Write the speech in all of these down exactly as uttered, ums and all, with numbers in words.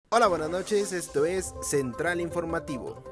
Hola, buenas noches, esto es Central Informativo.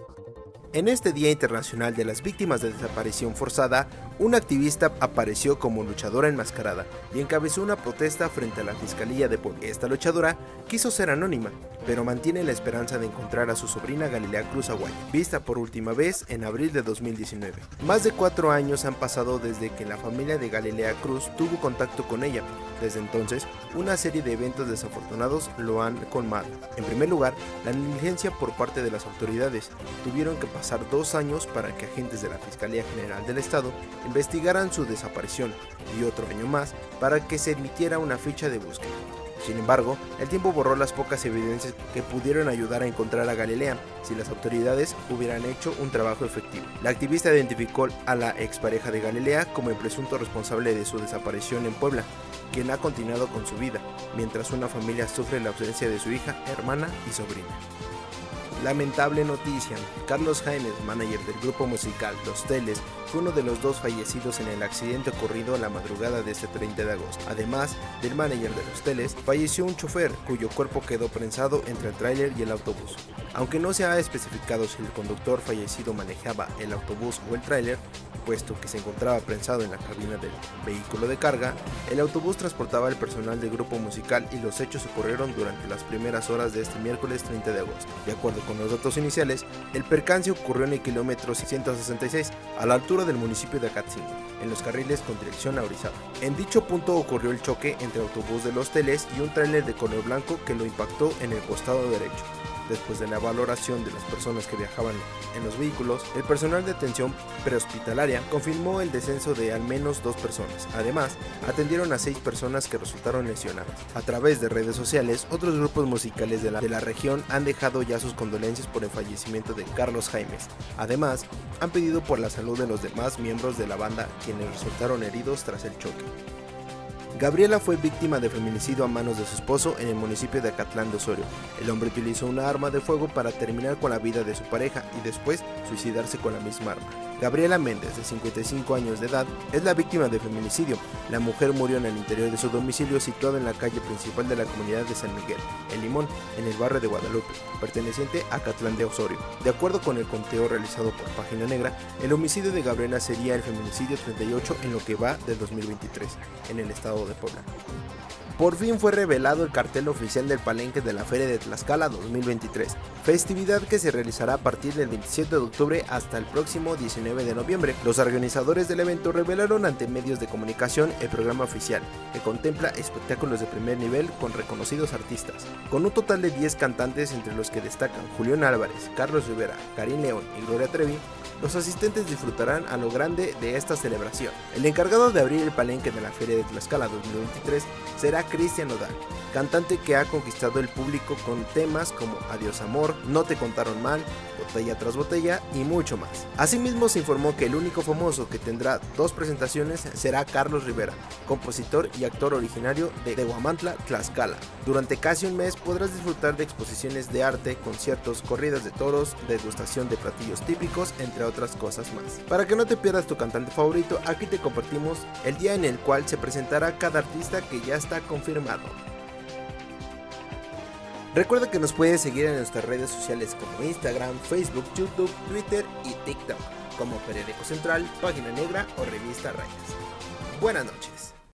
En este Día Internacional de las Víctimas de Desaparición Forzada, una activista apareció como luchadora enmascarada y encabezó una protesta frente a la Fiscalía de Puebla. Esta luchadora quiso ser anónima, pero mantiene la esperanza de encontrar a su sobrina Galilea Cruz Aguayo, vista por última vez en abril de dos mil diecinueve. Más de cuatro años han pasado desde que la familia de Galilea Cruz tuvo contacto con ella. Desde entonces, una serie de eventos desafortunados lo han colmado. En primer lugar, la negligencia por parte de las autoridades. Tuvieron que pasar dos años para que agentes de la Fiscalía General del Estado investigaran su desaparición y otro año más para que se emitiera una ficha de búsqueda. Sin embargo, el tiempo borró las pocas evidencias que pudieron ayudar a encontrar a Galilea si las autoridades hubieran hecho un trabajo efectivo. La activista identificó a la expareja de Galilea como el presunto responsable de su desaparición en Puebla, quien ha continuado con su vida, mientras una familia sufre la ausencia de su hija, hermana y sobrina. Lamentable noticia, Carlos Jaimes, manager del grupo musical Los Teles, fue uno de los dos fallecidos en el accidente ocurrido la madrugada de este treinta de agosto. Además del manager de Los Teles, falleció un chofer cuyo cuerpo quedó prensado entre el tráiler y el autobús. Aunque no se ha especificado si el conductor fallecido manejaba el autobús o el tráiler, puesto que se encontraba prensado en la cabina del vehículo de carga, el autobús transportaba el personal del grupo musical y los hechos ocurrieron durante las primeras horas de este miércoles treinta de agosto. De acuerdo con los datos iniciales, el percance ocurrió en el kilómetro ciento sesenta y seis, a la altura del municipio de Acatzingo, en los carriles con dirección a Orizaba. En dicho punto ocurrió el choque entre el autobús de Los Teles y un tráiler de color blanco que lo impactó en el costado derecho. Después de la valoración de las personas que viajaban en los vehículos, el personal de atención prehospitalaria confirmó el descenso de al menos dos personas. Además, atendieron a seis personas que resultaron lesionadas. A través de redes sociales, otros grupos musicales de la, de la región han dejado ya sus condolencias por el fallecimiento de Carlos Jaimes. Además, han pedido por la salud de los demás miembros de la banda, quienes resultaron heridos tras el choque. Gabriela fue víctima de feminicidio a manos de su esposo en el municipio de Acatlán de Osorio. El hombre utilizó una arma de fuego para terminar con la vida de su pareja y después suicidarse con la misma arma. Gabriela Méndez, de cincuenta y cinco años de edad, es la víctima de feminicidio. La mujer murió en el interior de su domicilio situado en la calle principal de la comunidad de San Miguel, El Limón, en el barrio de Guadalupe, perteneciente a Acatlán de Osorio. De acuerdo con el conteo realizado por Página Negra, el homicidio de Gabriela sería el feminicidio treinta y ocho en lo que va del dos mil veintitrés, en el estado de Puebla. Por fin fue revelado el cartel oficial del Palenque de la Feria de Tlaxcala dos mil veintitrés, festividad que se realizará a partir del veintisiete de octubre hasta el próximo diecinueve de noviembre. Los organizadores del evento revelaron ante medios de comunicación el programa oficial, que contempla espectáculos de primer nivel con reconocidos artistas, con un total de diez cantantes entre los que destacan Julián Álvarez, Carlos Rivera, Karim León y Gloria Trevi. Los asistentes disfrutarán a lo grande de esta celebración. El encargado de abrir el Palenque de la Feria de Tlaxcala dos mil veintitrés será Cristian Nodal, cantante que ha conquistado el público con temas como Adiós Amor, No te contaron mal, Botella tras botella y mucho más. Asimismo, se informó que el único famoso que tendrá dos presentaciones será Carlos Rivera, compositor y actor originario de Huamantla, Tlaxcala. Durante casi un mes podrás disfrutar de exposiciones de arte, conciertos, corridas de toros, degustación de platillos típicos, entre otras cosas más. Para que no te pierdas tu cantante favorito, aquí te compartimos el día en el cual se presentará cada artista que ya está confirmado. Recuerda que nos puedes seguir en nuestras redes sociales como Instagram, Facebook, YouTube, Twitter y TikTok, como Periódico Central, Página Negra o Revista Rayas. Buenas noches.